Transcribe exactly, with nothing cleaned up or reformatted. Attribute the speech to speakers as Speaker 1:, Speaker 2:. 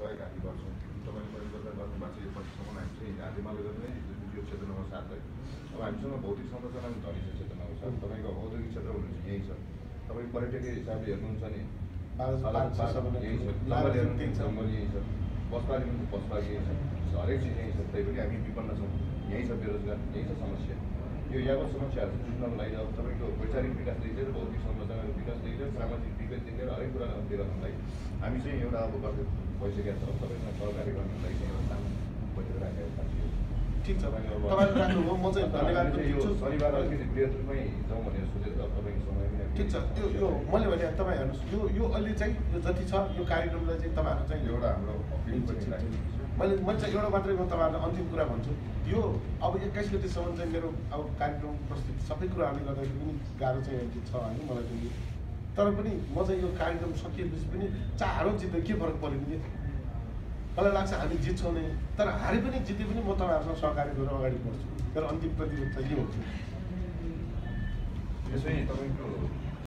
Speaker 1: सहयोग हामी गर्छौँ। तपाईँले परिकल्पना गर्नुभएको छ यो पछिसम्म हामी चाहिँ हातेमालो गर्ने यो क्षेत्र नम्बर सात है। अब हामीसँग भौतिक संरचना पनि धनी छ क्षेत्र नम्बर सात। तपाईँको औद्योगिक क्षेत्र हुनुहुन्छ यहीँ छ। तपाईँ पर्यटकीय हिसाबले हेर्नुहुन्छ भने यही छ, जङ्गल हेर्नुहुन्छ जङ्गल यही छ, बसपाली पनि बसपाली यही छ, हरेक चिज यहीँ छ। तैपनि हामी विपन्न छौँ, यहीँ छ बेरोजगार, यहीँ छ समस्या। यो यावत समस्याहरू जुझ्नको लागि अब तपाईँको वैचारिक विकासदेखि लिएर भौतिक संरचनाको विकासदेखि लिएर सामाजिक विकासदेखि लिएर हरेक कुरा गर्नलाई हामी चाहिँ एउटा अब गर्दै भइसकेका छौँ। तपाईँसँग सहकारी गर्नको लागि चाहिँ एउटा सानो बैठक राखेको छ।
Speaker 2: ठिक छ, तपाईँले राख्नुभयो, म चाहिँ धन्यवाद दिन्छु।
Speaker 1: शनिबार अलिकति बृहत्तरमै जाउँ भनेर सोचेको छ, तपाईँको समय पनि
Speaker 2: ठिक छ। त्यो यो मैले भने तपाईँ हेर्नुहोस्, यो यो अहिले चाहिँ यो जति छ यो कार्यक्रमलाई चाहिँ तपाईँहरू चाहिँ
Speaker 1: एउटा हाम्रो अपिल पनि राखेको छ।
Speaker 2: मैले मैले चाहिँ एउटा मात्रै म तपाईँहरूलाई अन्तिम कुरा भन्छु, यो अब एक्काइस गतिसम्म चाहिँ मेरो अब कार्यक्रम प्रस्तुति सबै कुराहरूले गर्दाखेरि पनि गाह्रो चाहिँ छ होइन मलाई पनि। तर पनि म चाहिँ यो कार्यक्रम सकिएपछि पनि चाहे जित्दा के फरक पऱ्यो नि, मलाई लाग्छ हामी जित्छौँ नै, तर हारे पनि जिते पनि म तपाईँहरूसँग सहकारी गरेर अगाडि बढ्छु। मेरो अन्तिम प्रतिबद्धता के हुन्छ
Speaker 1: यसै तपाईँको